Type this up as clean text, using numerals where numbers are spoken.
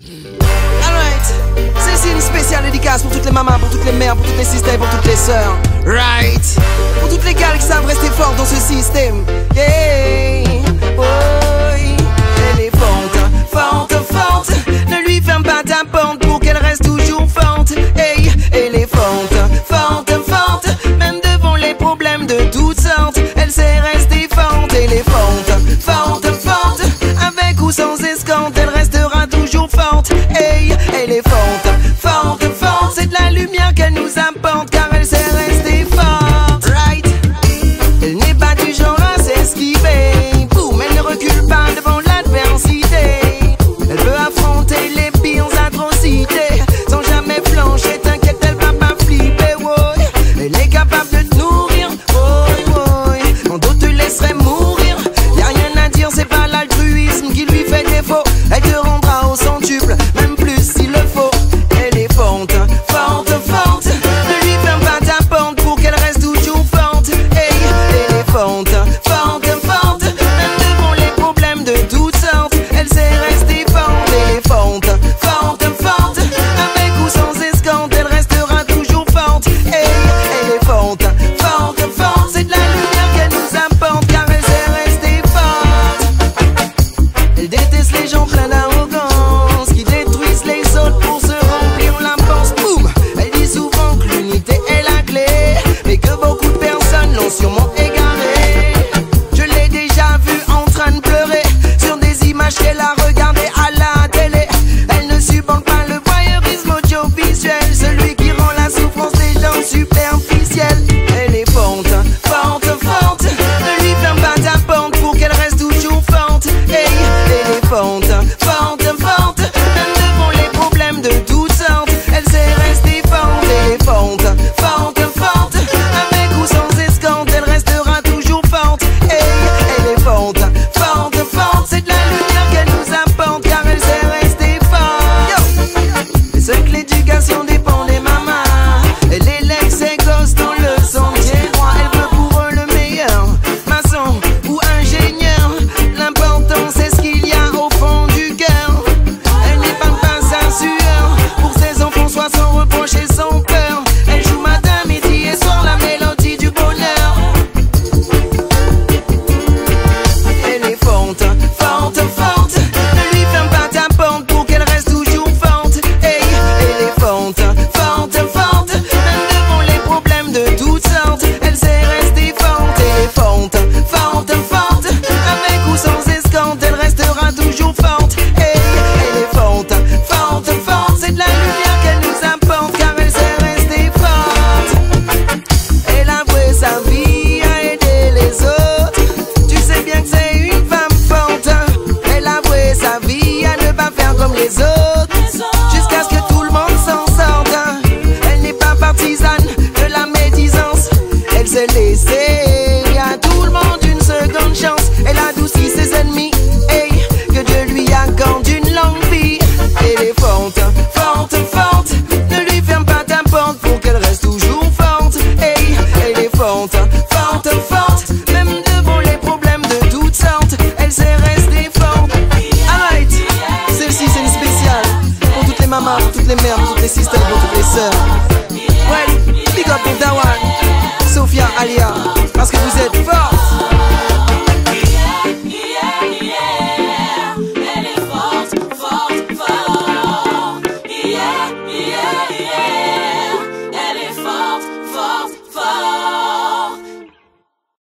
Alright, celle-ci est une spéciale dédicace pour toutes les mamans, pour toutes les mères, pour toutes les sisters, pour toutes les sœurs. Right, pour toutes les gars qui savent rester fortes dans ce système. Yeah, oh, elle est forte, forte, forte. Ne lui ferme pas ta porte pour qu'elle reste toujours forte. Hey, elle est forte, forte, forte. Même devant les problèmes de toutes sortes, elle sait rester forte. Elle est forte, forte, forte. Avec ou sans escorte, elle restera toujours forte. Hey, elle est forte, forte, forte. C'est de la lumière qu'elle nous apporte, car elle sait rester forte. Right, elle n'est pas du genre à s'esquiver. Boum, elle ne recule pas devant l'adversité. Elle peut affronter les pires atrocités sans jamais flancher. T'inquiète, elle va pas flipper. Ouais. Elle est capable de te nourrir. Quand d'autres te laisseraient mourir, y'a rien à dire, c'est pas l'altruisme qui lui fait défaut. Elle te rendra au centuple, même plus s'il le faut. Elle est forte, forte, forte. Ne lui ferme pas ta porte pour qu'elle reste toujours forte. Hey, elle est forte, forte, forte. Même devant les problèmes de toutes sortes, elle sait rester forte. Elle est forte, forte, forte. Avec ou sans escorte, elle restera toujours forte. Hey, elle est forte, forte, forte. C'est de la lumière qu'elle nous apporte, car elle sait rester forte. Elle déteste les gens pleins d'arrogance qui détruisent les autres pour se remplir la panse. Boum, elle dit souvent que l'unité est la clé, mais que beaucoup de personnes l'ont sûrement égaré. Je l'ai déjà vue en train de pleurer sur des images qu'elle a regardées à la télé. Elle ne supporte pas le voyeurisme audiovisuel, celui qui rend la souffrance des gens superficielle. Elle est forte, forte, forte. Ne lui ferme pas ta porte pour qu'elle reste toujours forte. Hey, elle est forte, forte, forte. Même devant les problèmes de toutes sortes, elle sait rester forte. Elle est forte, forte, forte. Avec ou sans escorte, elle restera toujours forte. Hey, elle est forte, forte, forte. C'est de la lumière qu'elle nous apporte, car elle sait rester forte. Yo, c'est que l'éducation dépend des mamans. Elle élève ses gosses dans le sentier droit. Elle veut pour eux le meilleur, maçon ou ingénieur. L'important c'est ce qu'il y a au fond du cœur. Elle n'épargne pas sa sueur pour ses enfants, soit sans reproche et sans peur. Elle joue matin, midi et soir la mélodie du bonheur. Elle est forte, forte, forte. Ne lui ferme pas ta porte pour qu'elle reste toujours forte. Hey, elle est forte, forte, forte. Même devant les problèmes de toutes sortes, elle sait rester forte. Elle est forte, forte, forte. Avec ou sans escorte, elle restera toujours forte. Hey, elle est forte, forte, forte. C'est de la lumière qu'elle nous apporte, car elle sait rester forte. Elle a voué sa vie à aider les autres. Tu sais bien que c'est une femme forte. Elle a voué sa vie à ne pas faire comme les autres, jusqu'à ce que tout le monde s'en sorte. Elle n'est pas partisane de la médisance. Elle s'est laissée à tout le monde une seconde chance. Elle adoucit ses ennemis. Hey, que Dieu lui accorde une longue vie. Elle est forte, forte, forte. Ne lui ferme pas ta porte pour qu'elle reste toujours forte. Hey, elle est forte, forte, forte. Même devant les problèmes de toutes sortes, elle sait rester forte. Alright, celle-ci c'est une spéciale pour toutes les mamans, pour toutes les mères, pour toutes les sisters, pour toutes les sœurs. Ouais, big up pour Dawan, Sophia, Alia, parce que vous êtes fortes. Elle est forte, forte, forte. Elle est forte, forte, forte.